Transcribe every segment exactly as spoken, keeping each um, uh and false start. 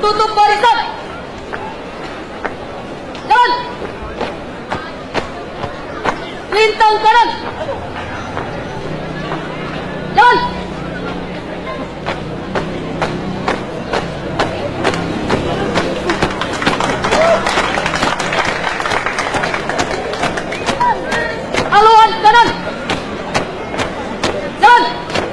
tutup barisan. Jalan. Lintang kanan. Jalan. Haluan kanan. Jalan.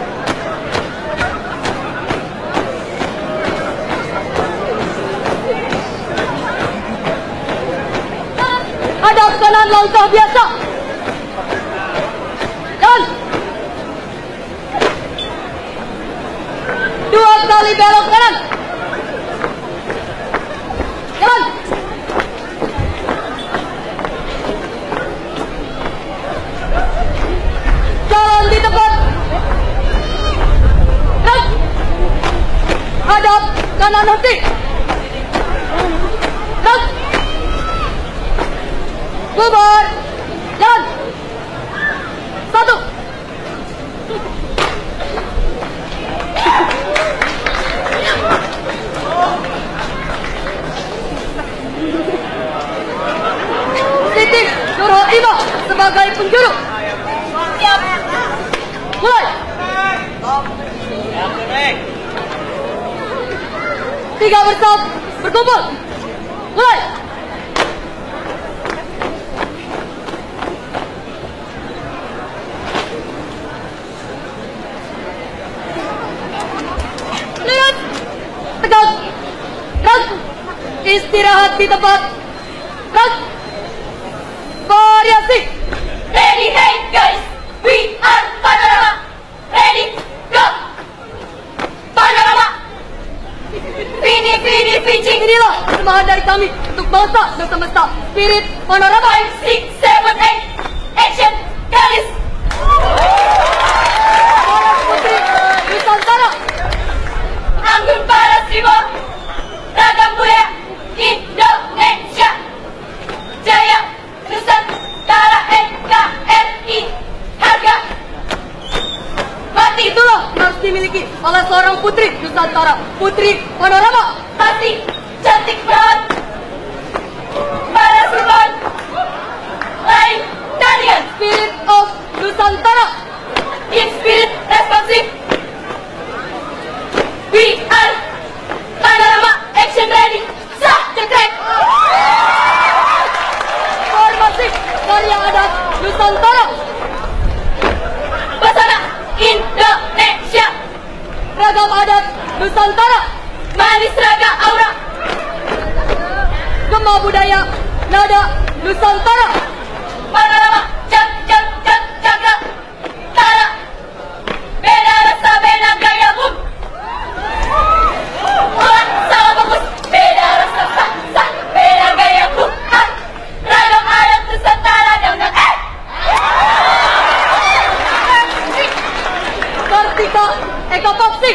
Hadap kanan langkah biasa. Jalan. Dua kali belok kanan. Jalan. Jalan di tempat. Jalan. Hadap kanan henti. Jalan. Bubar. Jalan. Satu. Titik suruh Iba sebagai penjuru. Siap. Mulai. Tiga bersab berkumpul. Mulai. Lihat. Tegak. Gerak. Istirahat di tempat. Gerak. Variasi. Ready, hey guys, we are Panorama. Ready, go. Panorama. Vini, Vini, Pitching. Inilah semangat dari kami untuk bangsa dan semesta. Spirit Panorama. Five, six, seven, eight. Action, Galis. Para Putri Nusantara. Anggun Paras Ribo. Ragam Budaya Indonesia. Jaya Nusantara N K R I. Harga mati. Itulah yang harus dimiliki oleh seorang putri Nusantara. Putri Panorama. Pasti cantik banget. Paras Ribon. Lain tarian. Spirit of Nusantara. In spirit responsif. We are Panorama. Action ready. Sah cekrek. Formasi karya adat Nusantara. Pesona Indonesia. Ragam adat Nusantara. Manis raga aura. Gema budaya nada Nusantara. Panorama. Cak cak cak cakra. Tara. Beda rasa beda gaya bum. Olah salah bagus. Beda rasa sah sah. Beda gaya bum. Ah. Ragam adat Nusantara dengan eh. Kartika Eka Paksi.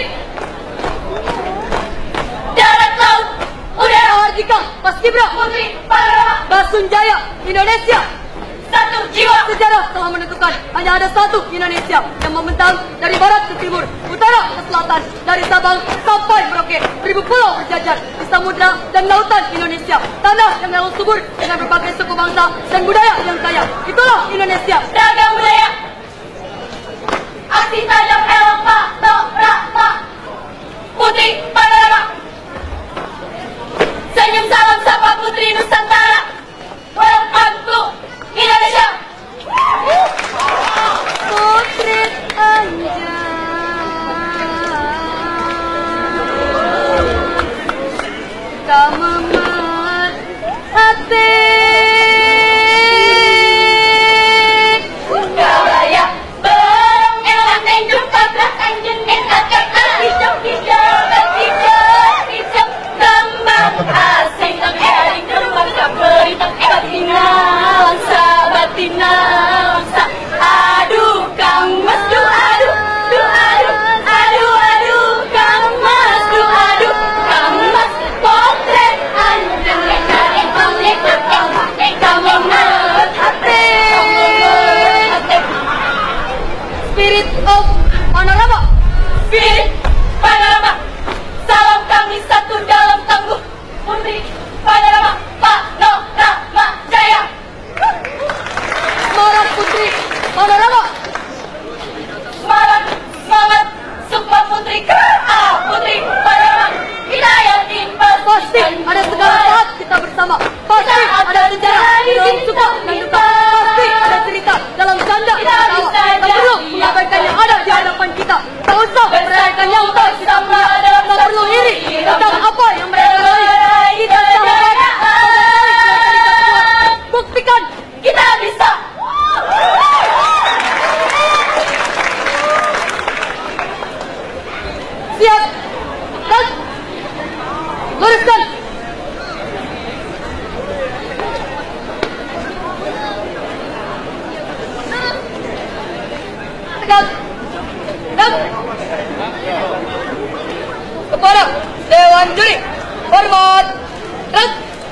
Darat laut udara. Mahardika Paskibra. Putri Panorama. Basunjaya Indonesia. Satu jiwa. Sejarah telah menentukan hanya ada satu Indonesia yang membentang dari barat ke timur, utara ke selatan, dari Sabang sampai Merauke. Seribu pulau berjajar di samudra dan lautan Indonesia. Tanah yang memang subur dengan berbagai suku bangsa dan budaya yang kaya. Itulah Indonesia. Ragam budaya. Aksi tajam elok pak tok rak pak. Putri Panorama. Senyum salam sapa Putri Nusantara. Welcome to Indonesia. Putri Anja. Tak memat hati. Gawaya berong elang tenjung tabrak anjing enak kan hijau hijau hijau. tentang apa yang mereka raih. Kita sama-sama buktikan Kita bisa. siap dan luruskan. Tegak dan kepada Dewan Juri hormat dan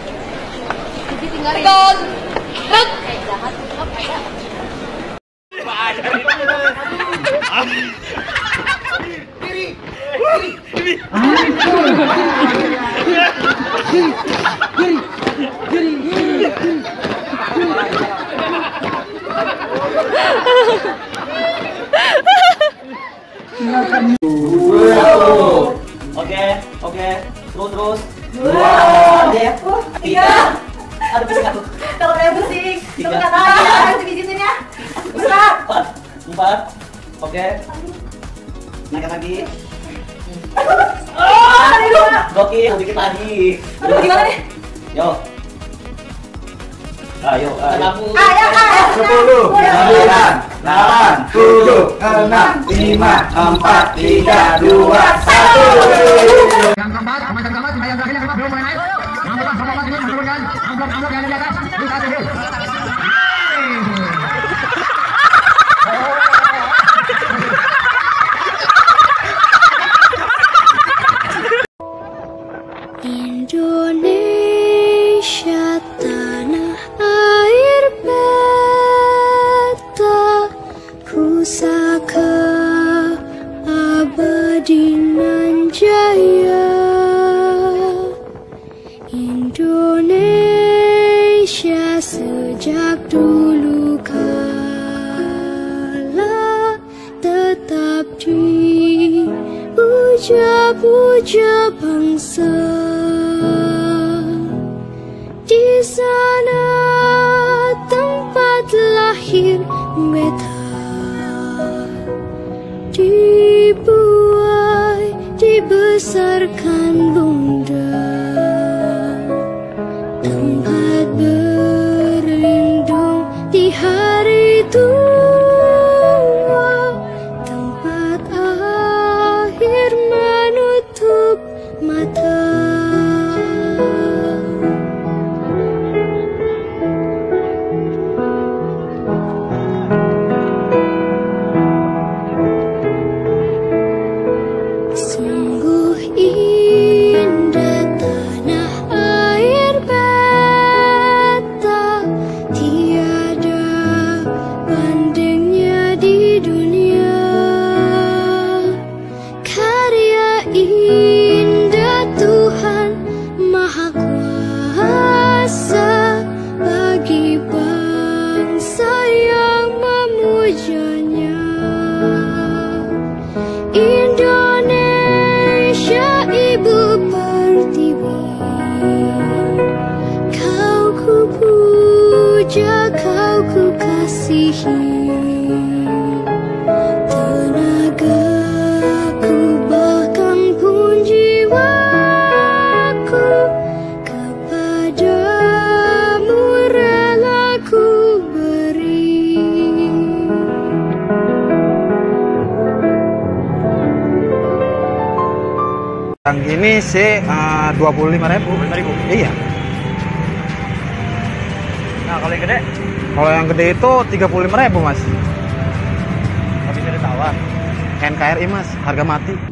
tegak dan Oke, oke, terus terus. Dua, ya, tiga. Aduh, pusing aku. Kalau kayak pusing, Tiga. kalau kata harus dibijitin ya. Besar. Empat, empat. Oke. Naikkan lagi. Oh, aduh. Gokil, dikit lagi. Aduh, gimana nih? Yo. Ayo, ayo. Ayo, ayo. Sepuluh, sembilan, delapan, tujuh, enam, lima, empat, tiga, dua, satu. Yang keempat, yang keempat, yang terakhir, yang keempat, belum mulai naik. Yang keempat, yang keempat, ini menurunkan. Amplop, amplop yang ada di atas. Ini satu, dulu. Indonesia tanah air beta, pusaka abadi nan jaya. Indonesia sejak dulu kala tetap dipuja-puja bangsa. Di sana tempat lahir beta, dibuai, dibesarkan bunda, tempat berlindung di hari tua, tempat akhir menutup mata. Sungguh indah tanah air beta, tiada bandingnya di dunia. Karya indah Tuhan Maha Kuasa bagi bangsa yang memujanya. Indonesia ibu pertiwi, kau ku puja, kau ku kasihi. Tenagaku bahkan pun jiwaku kepadamu rela ku beri. Yang ini sih uh, dua puluh lima ribu. Iya. Nah, kalau yang gede, Kalau yang gede itu tiga puluh lima ribu, Mas. tapi bisa ditawar. N K R I, Mas, harga mati.